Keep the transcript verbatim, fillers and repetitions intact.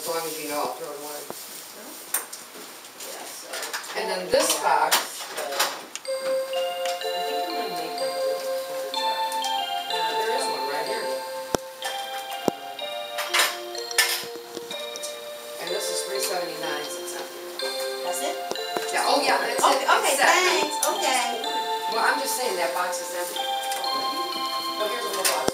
as long as you know, I'll throw it away. Yeah, so. And then this box, I think I'm gonna make like a little quarter jar. there is one right here. And this is three seventy-nine since I'm That's it? Yeah, oh yeah, that's Okay, it. okay, It's set. thanks, okay. Well, I'm just saying that box is empty. Oh, here's a little box.